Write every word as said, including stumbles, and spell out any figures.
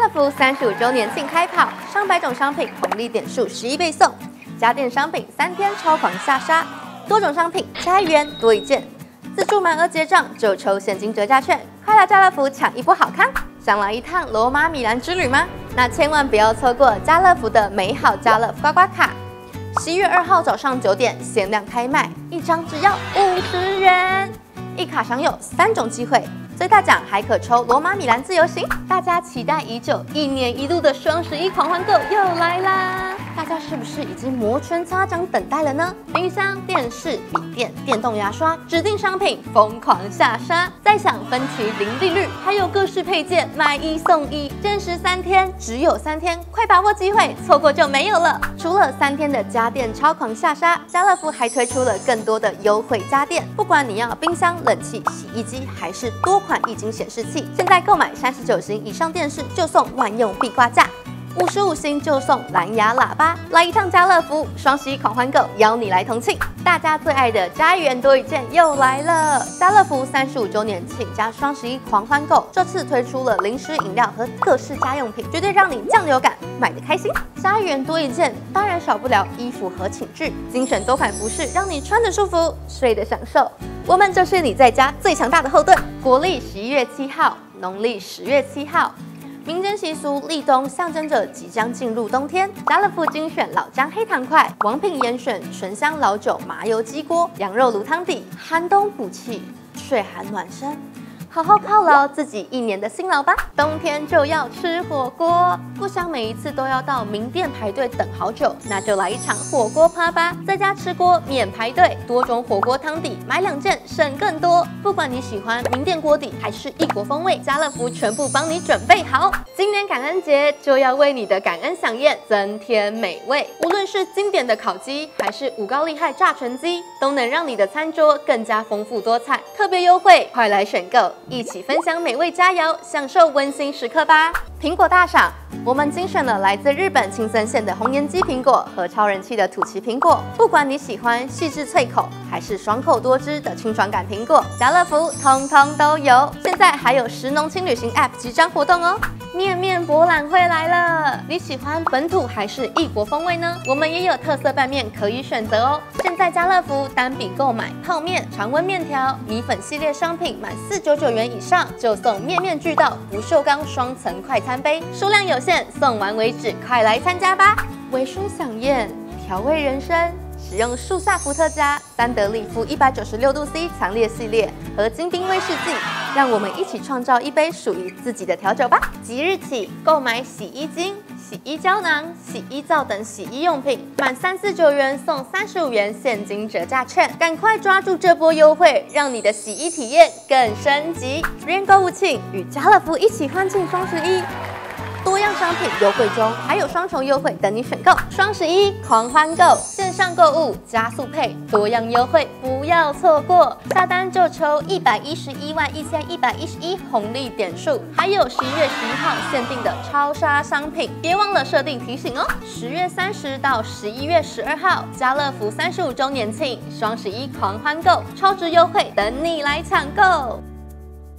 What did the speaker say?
乐福三十五周年庆开跑，上百种商品红利点数十一倍送，家电商品三天超狂下杀，多种商品加一元多一件，自助满额结账就抽现金折价券，快来家乐福抢一波好康！想来一趟罗马米兰之旅吗？那千万不要错过家乐福的美好家乐刮刮卡。十一月二号早上九点限量开卖，一张只要五十元，一卡享有三种机会。最大奖还可抽罗马米兰自由行，大家期待已久、一年一度的双十一狂欢购又来啦！大家是不是已经摩拳擦掌等待了呢？冰箱、电视、笔电、电动牙刷，指定商品疯狂下杀，再享分期零利率，还有各式配件买一送一，限时三天，只有三天，快把握机会，错过就没有了。除了三天的家电超狂下杀，家乐福还推出了更多的优惠家电，不管你要冰箱、冷气、洗衣机，还是多款液晶显示器，现在购买三十九型以上电视就送万用壁挂架，五十五型就送蓝牙喇叭。来一趟家乐福，双十一狂欢购邀你来同庆，大家最爱的加一元多一件又来了。家乐福三十五周年庆加双十一狂欢购，这次推出了零食饮料和各式家用品，绝对让你酱油感，买的开心。加一元多一件，当然少不了衣服和寝具，精选多款服饰，让你穿得舒服，睡得享受。我们就是你在家最强大的后盾。国历十一月七号，农历十月七号。民间习俗立冬象征着即将进入冬天，家乐福精选老姜黑糖块，王品严选醇香老酒麻油鸡锅，羊肉卤汤底，寒冬补气，睡寒暖身。好好犒劳自己一年的辛劳吧！冬天就要吃火锅，不想每一次都要到名店排队等好久，那就来一场火锅趴吧！在家吃锅免排队，多种火锅汤底，买两件省更多。不管你喜欢名店锅底还是异国风味，家乐福全部帮你准备好。今年感恩节就要为你的感恩飨宴增添美味，无论是经典的烤鸡，还是五高厉害炸全鸡，都能让你的餐桌更加丰富多彩。特别优惠，快来选购！一起分享美味佳肴，享受温馨时刻吧！苹果大赏，我们精选了来自日本青森县的红岩基苹果和超人气的土崎苹果。不管你喜欢细致脆口，还是爽口多汁的清爽感苹果，家乐福通通都有。现在还有食农轻旅行 App 集章活动哦！面面博览会来了，你喜欢本土还是异国风味呢？我们也有特色拌面可以选择哦。现在家乐福单笔购买泡面、常温面条、米粉系列商品满四百九十九元以上，就送面面俱到不锈钢双层快餐杯，数量有限，送完为止，快来参加吧！微醺飨宴，调味人生。使用树下伏特加、三得利夫一百九十六度 C 强烈系列和金冰威士忌，让我们一起创造一杯属于自己的调酒吧！即日起购买洗衣精、洗衣胶囊、洗衣皂等洗衣用品，满三四九元送三十五元现金折价券，赶快抓住这波优惠，让你的洗衣体验更升级！十元购物庆与家乐福一起欢庆双十一。多样商品优惠中，还有双重优惠等你选购。双十一狂欢购，线上购物加速配，多样优惠不要错过。下单就抽一百一十一万一千一百一十一红利点数，还有十一月十一号限定的超杀商品，别忘了设定提醒哦。十月三十到十一月十二号，家乐福三十五周年庆，双十一狂欢购，超值优惠等你来抢购。